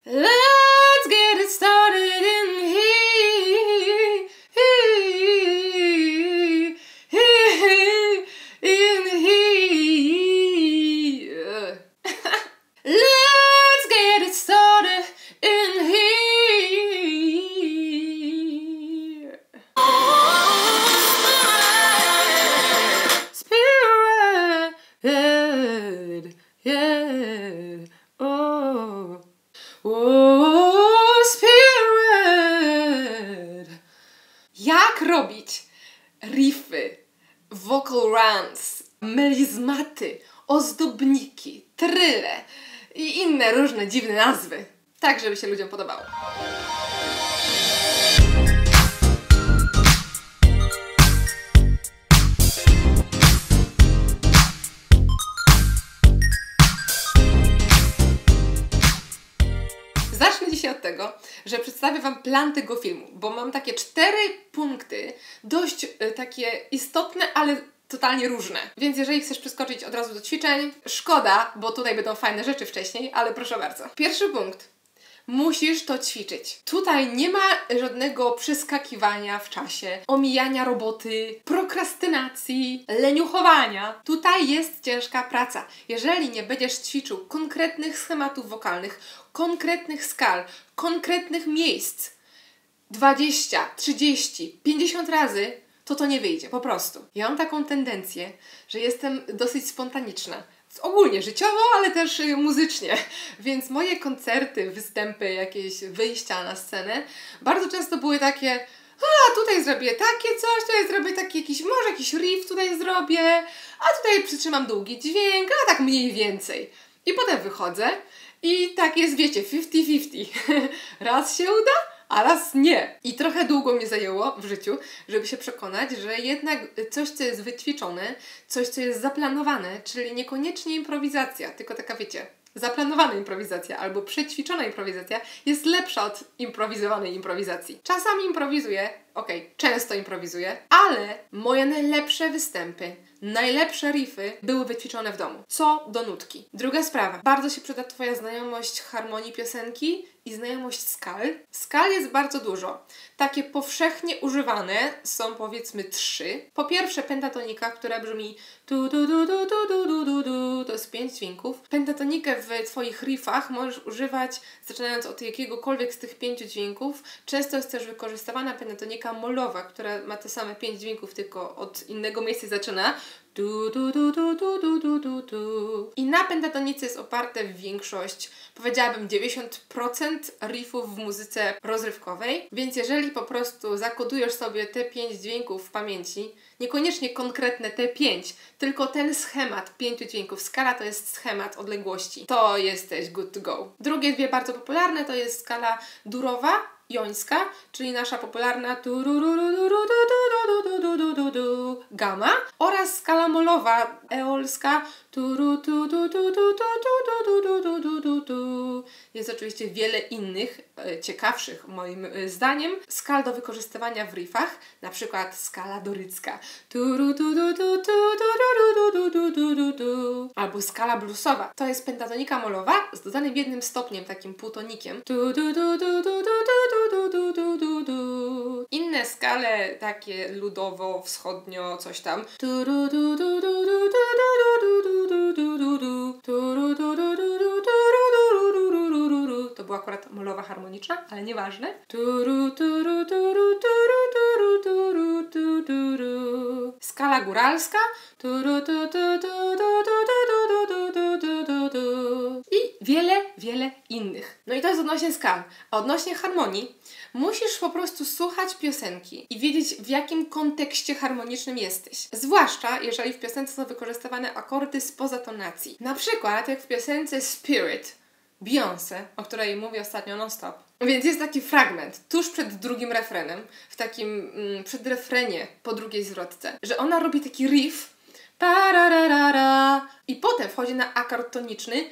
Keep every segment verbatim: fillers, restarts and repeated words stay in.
Let's get it started in here, here, here, in here. Let's get it started in here. Spirit, yeah, oh. Oh, spirit! Jak robić riffy, vocal runs, melizmaty, ozdobniki, tryle i inne różne dziwne nazwy, tak żeby się ludziom podobało. Zacznę dzisiaj od tego, że przedstawię Wam plan tego filmu, bo mam takie cztery punkty, dość y, takie istotne, ale totalnie różne. Więc jeżeli chcesz przeskoczyć od razu do ćwiczeń, szkoda, bo tutaj będą fajne rzeczy wcześniej, ale proszę bardzo. Pierwszy punkt. Musisz to ćwiczyć. Tutaj nie ma żadnego przeskakiwania w czasie, omijania roboty, prokrastynacji, leniuchowania. Tutaj jest ciężka praca. Jeżeli nie będziesz ćwiczył konkretnych schematów wokalnych, konkretnych skal, konkretnych miejsc dwadzieścia, trzydzieści, pięćdziesiąt razy, to to nie wyjdzie, po prostu. Ja mam taką tendencję, że jestem dosyć spontaniczna. Ogólnie życiowo, ale też muzycznie. Więc moje koncerty, występy, jakieś wyjścia na scenę bardzo często były takie: a tutaj zrobię takie coś, tutaj zrobię taki jakiś, może jakiś riff tutaj zrobię, a tutaj przytrzymam długi dźwięk, a tak mniej więcej. I potem wychodzę i tak jest, wiecie, fifty fifty. Raz się uda, a raz nie. I trochę długo mi zajęło w życiu, żeby się przekonać, że jednak coś, co jest wyćwiczone, coś, co jest zaplanowane, czyli niekoniecznie improwizacja, tylko taka, wiecie, zaplanowana improwizacja albo przećwiczona improwizacja jest lepsza od improwizowanej improwizacji. Czasami improwizuję, okej, okay, często improwizuję, ale moje najlepsze występy, najlepsze riffy były wyćwiczone w domu. Co do nutki. Druga sprawa. Bardzo się przyda Twoja znajomość harmonii piosenki i znajomość skal. Skal jest bardzo dużo. Takie powszechnie używane są powiedzmy trzy. Po pierwsze pentatonika, która brzmi tu du du du du du du du du. To jest pięć dźwięków. Pentatonikę w Twoich riffach możesz używać zaczynając od jakiegokolwiek z tych pięciu dźwięków. Często jest też wykorzystywana pentatonika molowa, która ma te same pięć dźwięków, tylko od innego miejsca zaczyna. Du, du, du, du, du, du, du, du, du. I na pentatonice jest oparte większość, powiedziałabym dziewięćdziesiąt procent riffów w muzyce rozrywkowej, więc jeżeli po prostu zakodujesz sobie te pięć dźwięków w pamięci, niekoniecznie konkretne te pięć, tylko ten schemat pięciu dźwięków, skala to jest schemat odległości, to jesteś good to go. Drugie dwie bardzo popularne to jest skala durowa, jońska, czyli nasza popularna gamma oraz skala molowa, eolska. Jest oczywiście wiele innych, e, ciekawszych moim e, zdaniem skal do wykorzystywania w riffach, na przykład skala dorycka albo skala bluesowa. To jest pentatonika molowa z dodanym jednym stopniem, takim półtonikiem. Inne skale takie ludowo-wschodnio coś tam. To była akurat molowa harmoniczna, ale nieważne. Skala góralska. I wiele, wiele innych. No i to jest odnośnie skal. A odnośnie harmonii, musisz po prostu słuchać piosenki i wiedzieć, w jakim kontekście harmonicznym jesteś. Zwłaszcza, jeżeli w piosence są wykorzystywane akordy spoza tonacji. Na przykład, jak w piosence Spirit Beyoncé, o której mówię ostatnio non-stop. Więc jest taki fragment, tuż przed drugim refrenem, w takim mm, przedrefrenie po drugiej zwrotce, że ona robi taki riff i potem wchodzi na akord toniczny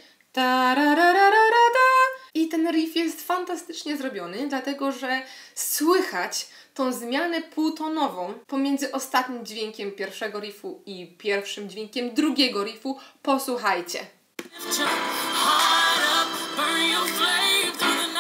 i ten riff jest fantastycznie zrobiony, dlatego że słychać tą zmianę półtonową pomiędzy ostatnim dźwiękiem pierwszego riffu i pierwszym dźwiękiem drugiego riffu. Posłuchajcie. Burn your flame through the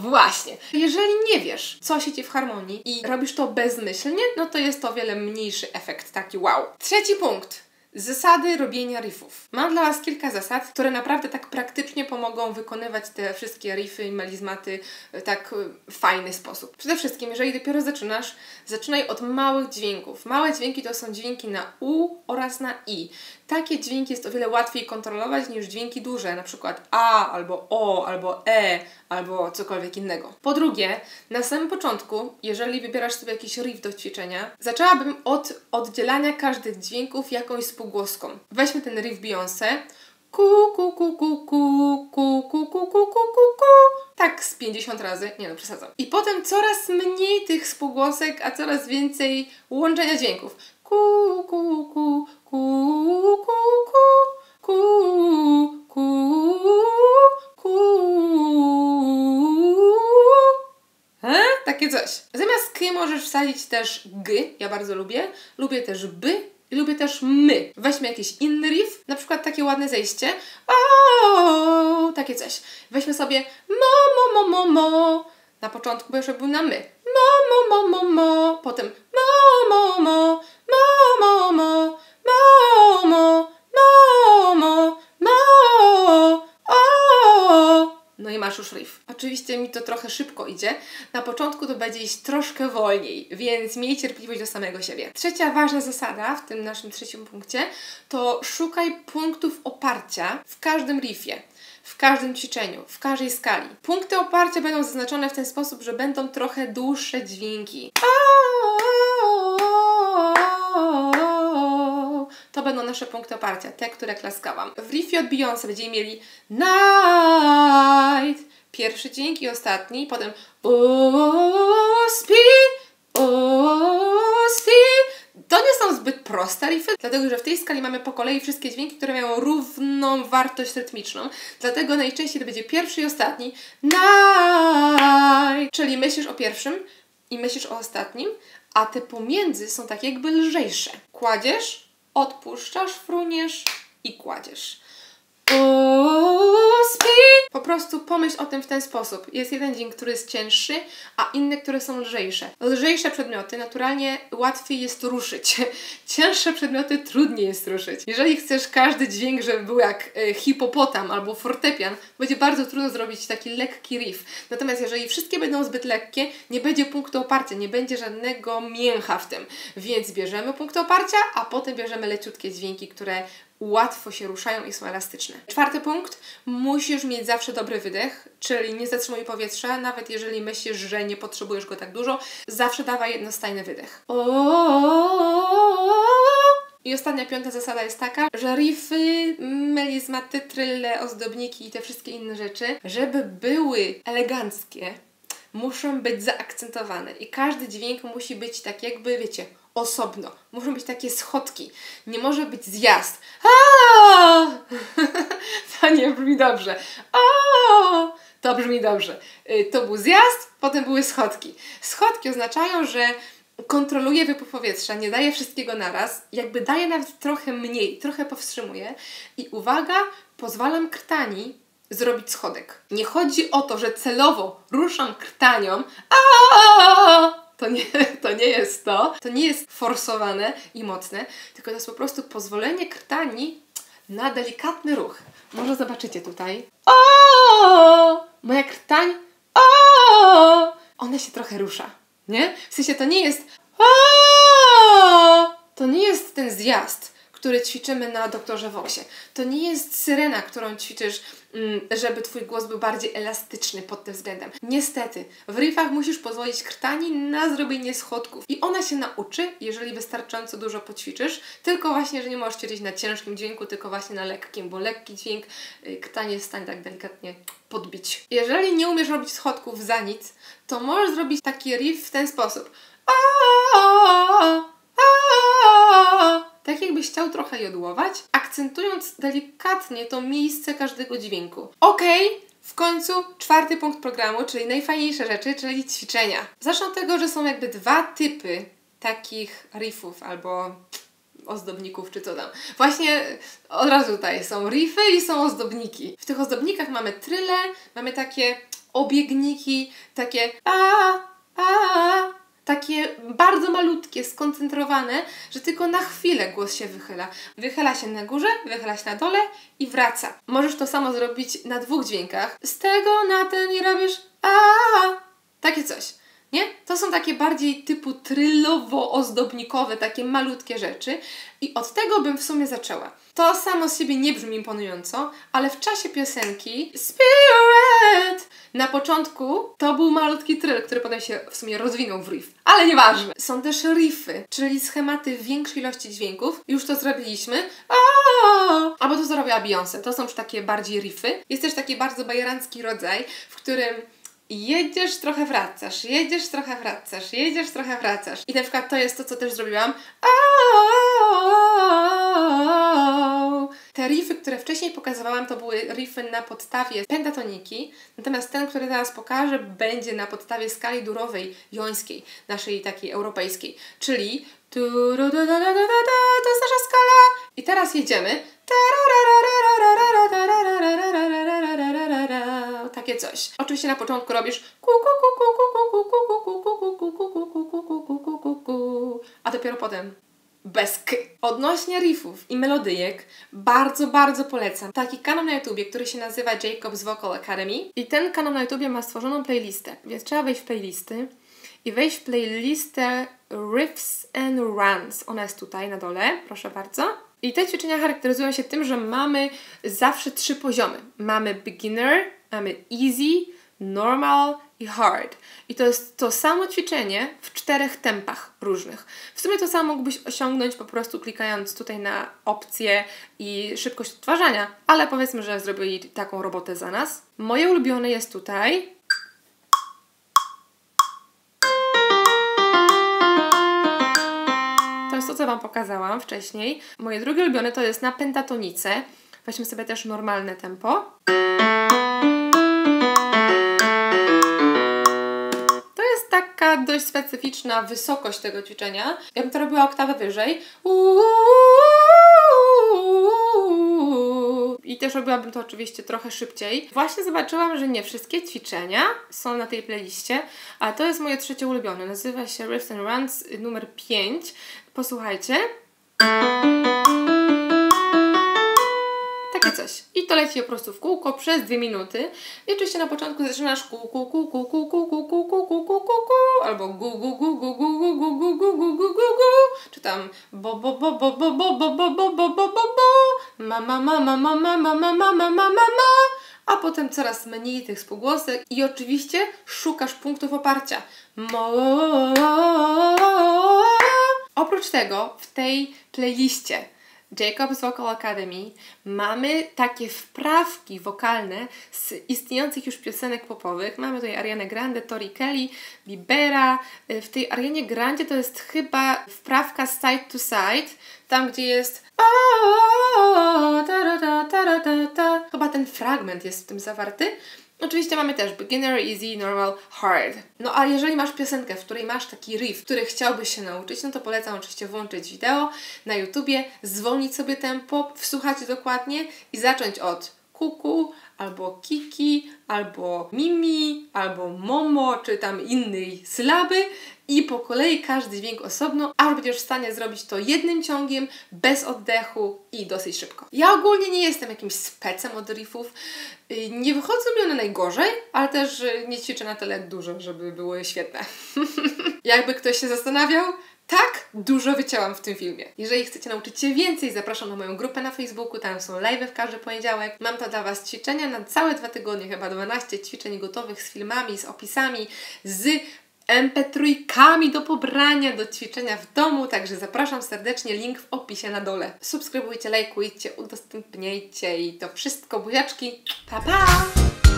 Właśnie. Jeżeli nie wiesz, co siedzi w harmonii i robisz to bezmyślnie, no to jest to o wiele mniejszy efekt, taki wow. Trzeci punkt. Zasady robienia riffów. Mam dla Was kilka zasad, które naprawdę tak praktycznie pomogą wykonywać te wszystkie riffy i melizmaty w tak w fajny sposób. Przede wszystkim, jeżeli dopiero zaczynasz, zaczynaj od małych dźwięków. Małe dźwięki to są dźwięki na U oraz na I. Takie dźwięki jest o wiele łatwiej kontrolować niż dźwięki duże, na przykład A, albo O, albo E, albo cokolwiek innego. Po drugie, na samym początku, jeżeli wybierasz sobie jakiś riff do ćwiczenia, zaczęłabym od oddzielania każdych dźwięków jakąś spółgłoską. Weźmy ten riff Beyoncé. Ku, ku, ku, ku, ku, ku, ku, ku, ku, ku, ku. Tak z pięćdziesiąt razy, nie no, przesadzam. I potem coraz mniej tych spółgłosek, a coraz więcej łączenia dźwięków. Ku, ku, ku, ku, ku, ku, ku, ku, ku. He? Takie coś. Zamiast k możesz wsadzić też g, ja bardzo lubię. Lubię też by. I lubię też my. Weźmy jakiś inny riff, na przykład takie ładne zejście. O, takie coś. Weźmy sobie mo, mo, mo, mo, mo. Na początku jeszcze był na my. Mo, mo, mo, mo, mo. Potem mo, mo, mo, mo, mo, mo, mo, mo, mo, mo, mo, o. No i masz już riff. Oczywiście mi to trochę szybko idzie. Na początku to będzie iść troszkę wolniej, więc miej cierpliwość do samego siebie. Trzecia ważna zasada w tym naszym trzecim punkcie to szukaj punktów oparcia w każdym riffie, w każdym ćwiczeniu, w każdej skali. Punkty oparcia będą zaznaczone w ten sposób, że będą trochę dłuższe dźwięki. To będą nasze punkty oparcia, te, które klaskałam. W riffie od Beyoncé będziemy mieli night, pierwszy dźwięk i ostatni, potem spi, spi. To nie są zbyt proste riffy, dlatego że w tej skali mamy po kolei wszystkie dźwięki, które mają równą wartość rytmiczną. Dlatego najczęściej to będzie pierwszy i ostatni night, czyli myślisz o pierwszym i myślisz o ostatnim, a te pomiędzy są tak jakby lżejsze. Kładziesz, odpuszczasz, fruniesz i kładziesz. Spi. Po prostu pomyśl o tym w ten sposób. Jest jeden dźwięk, który jest cięższy, a inne, które są lżejsze. Lżejsze przedmioty naturalnie łatwiej jest ruszyć. Cięższe przedmioty trudniej jest ruszyć. Jeżeli chcesz każdy dźwięk, żeby był jak y, hipopotam albo fortepian, będzie bardzo trudno zrobić taki lekki riff. Natomiast jeżeli wszystkie będą zbyt lekkie, nie będzie punktu oparcia, nie będzie żadnego mięcha w tym. Więc bierzemy punkt oparcia, a potem bierzemy leciutkie dźwięki, które łatwo się ruszają i są elastyczne. Czwarty punkt. Musisz mieć zawsze dobry wydech, czyli nie zatrzymuj powietrza, nawet jeżeli myślisz, że nie potrzebujesz go tak dużo. Zawsze dawaj jednostajny wydech. I ostatnia, piąta zasada jest taka, że riffy, melizmaty, trylle, ozdobniki i te wszystkie inne rzeczy, żeby były eleganckie, muszą być zaakcentowane i każdy dźwięk musi być tak jakby, wiecie, osobno. Muszą być takie schodki. Nie może być zjazd. Aaaa! To nie brzmi dobrze. Aaaa! To brzmi dobrze. To był zjazd, potem były schodki. Schodki oznaczają, że kontroluje wypływ powietrza, nie daje wszystkiego naraz, jakby daje nawet trochę mniej, trochę powstrzymuje i uwaga, pozwalam krtani zrobić schodek. Nie chodzi o to, że celowo ruszam krtanią. Aaaa! To nie, to nie jest to. To nie jest forsowane i mocne, tylko to jest po prostu pozwolenie krtani na delikatny ruch. Może zobaczycie tutaj. O! Moja krtań. O! Ona się trochę rusza, nie? W sensie to nie jest o! To nie jest ten zjazd, który ćwiczymy na doktorze Voxie. To nie jest syrena, którą ćwiczysz, żeby Twój głos był bardziej elastyczny pod tym względem. Niestety, w riffach musisz pozwolić krtani na zrobienie schodków. I ona się nauczy, jeżeli wystarczająco dużo poćwiczysz, tylko właśnie, że nie możesz ćwiczyć na ciężkim dźwięku, tylko właśnie na lekkim, bo lekki dźwięk krtanie jest w stanie tak delikatnie podbić. Jeżeli nie umiesz robić schodków za nic, to możesz zrobić taki riff w ten sposób. Tak jakbyś chciał trochę jodłować, akcentując delikatnie to miejsce każdego dźwięku. Okej, okay, w końcu czwarty punkt programu, czyli najfajniejsze rzeczy, czyli ćwiczenia. Zacznę od tego, że są jakby dwa typy takich riffów albo ozdobników, czy co tam. Właśnie od razu tutaj są riffy i są ozdobniki. W tych ozdobnikach mamy tryle, mamy takie obiegniki, takie a, a, takie bardzo malutkie, skoncentrowane, że tylko na chwilę głos się wychyla. Wychyla się na górze, wychyla się na dole i wraca. Możesz to samo zrobić na dwóch dźwiękach. Z tego na ten i robisz a, takie coś. Nie? To są takie bardziej typu trylowo-ozdobnikowe, takie malutkie rzeczy i od tego bym w sumie zaczęła. To samo z siebie nie brzmi imponująco, ale w czasie piosenki Spirit na początku to był malutki tryl, który potem się w sumie rozwinął w riff. Ale nieważne. Są też riffy, czyli schematy większej ilości dźwięków. Już to zrobiliśmy. Aaaa! Albo to zrobiła Beyoncé. To są już takie bardziej riffy. Jest też taki bardzo bajerancki rodzaj, w którym jedziesz, trochę wracasz, jedziesz, trochę wracasz, jedziesz, trochę wracasz. I na przykład to jest to, co też zrobiłam. Te riffy, które wcześniej pokazywałam, to były riffy na podstawie pentatoniki, natomiast ten, który teraz pokażę, będzie na podstawie skali durowej jońskiej, naszej takiej europejskiej, czyli to jest nasza skala i teraz jedziemy. Takie coś. Oczywiście na początku robisz a dopiero potem bez k. Odnośnie riffów i melodyjek bardzo, bardzo polecam taki kanał na YouTubie, który się nazywa Jacob's Vocal Academy i ten kanał na YouTubie ma stworzoną playlistę, więc trzeba wejść w playlisty i wejść w playlistę Riffs and Runs. Ona jest tutaj na dole, proszę bardzo. I te ćwiczenia charakteryzują się tym, że mamy zawsze trzy poziomy. Mamy beginner, mamy easy, normal i hard. I to jest to samo ćwiczenie w czterech tempach różnych. W sumie to samo mógłbyś osiągnąć po prostu klikając tutaj na opcję i szybkość odtwarzania, ale powiedzmy, że zrobili taką robotę za nas. Moje ulubione jest tutaj. To jest to, co Wam pokazałam wcześniej. Moje drugie ulubione to jest na pentatonice. Weźmy sobie też normalne tempo. To jest taka dość specyficzna wysokość tego ćwiczenia. Ja bym to robiła oktawę wyżej. I też robiłabym to oczywiście trochę szybciej. Właśnie zobaczyłam, że nie wszystkie ćwiczenia są na tej playliście, a to jest moje trzecie ulubione. Nazywa się Riffs and Runs numer pięć. Posłuchajcie. Takie coś. I to leci po prostu w kółko przez dwie minuty. I oczywiście na początku zaczynasz kół, kół, kół, kół, kół, kół, kół, kół, kół, kół, kół, kół, albo gu, gu, gu, gu, gu, gu, gu, gu, gu, gu, gu, gu, czy tam bo, bo, bo, bo, bo, bo, bo, bo, bo, bo, bo, bo, ma, ma, ma, ma, ma, ma, ma, ma, ma, ma, ma, ma, a potem coraz mniej tych spółgłosek i oczywiście szukasz punktów oparcia. Mo. Oprócz tego w tej playliście Jacob's Vocal Academy mamy takie wprawki wokalne z istniejących już piosenek popowych. Mamy tutaj Arianę Grande, Tori Kelly, Biebera. W tej Arianie Grande to jest chyba wprawka side to side, tam gdzie jest chyba ten fragment jest w tym zawarty. Oczywiście mamy też beginner, easy, normal, hard. No a jeżeli masz piosenkę, w której masz taki riff, który chciałbyś się nauczyć, no to polecam oczywiście włączyć wideo na YouTubie, zwolnić sobie tempo, wsłuchać dokładnie i zacząć od kuku, albo kiki, albo mimi, albo momo, czy tam innej sylaby i po kolei każdy dźwięk osobno, aż będziesz w stanie zrobić to jednym ciągiem, bez oddechu i dosyć szybko. Ja ogólnie nie jestem jakimś specem od riffów, nie wychodzą mi one najgorzej, ale też nie ćwiczę na tyle dużo, żeby były świetne. Jakby ktoś się zastanawiał, tak dużo wycięłam w tym filmie. Jeżeli chcecie nauczyć się więcej, zapraszam na moją grupę na Facebooku, tam są live'y w każdy poniedziałek. Mam to dla Was ćwiczenia na całe dwa tygodnie, chyba dwanaście ćwiczeń gotowych z filmami, z opisami, z em pe trzy do pobrania, do ćwiczenia w domu, także zapraszam serdecznie, link w opisie na dole. Subskrybujcie, lajkujcie, udostępniajcie i to wszystko, buziaczki, pa pa!